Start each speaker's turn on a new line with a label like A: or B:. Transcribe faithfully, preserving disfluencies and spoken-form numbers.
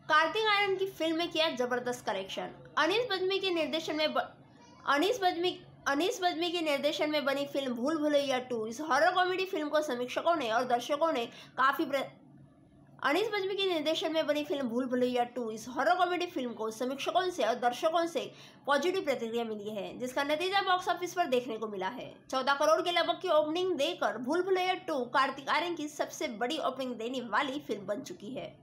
A: कार्तिक आर्यन की फिल्म में किया जबरदस्त करेक्शन। अनीस बज्मी के निर्देशन में ब... अनीस बज्मी अनीस बज्मी के निर्देशन में बनी फिल्म भूल भुलैया टू इस हॉरर कॉमेडी फिल्म को समीक्षकों ने और दर्शकों ने काफी प्र... अनीस बज्मी के निर्देशन में बनी फिल्म भूल भुलैया टू इस हॉरर कॉमेडी फिल्म को समीक्षकों से और दर्शकों से पॉजिटिव प्रतिक्रिया मिली है, जिसका नतीजा बॉक्स ऑफिस पर देखने को मिला है। चौदह करोड़ के लगभग की ओपनिंग देकर भूल भुलैया टू कार्तिक आर्यन की सबसे बड़ी ओपनिंग देने वाली फिल्म बन चुकी है।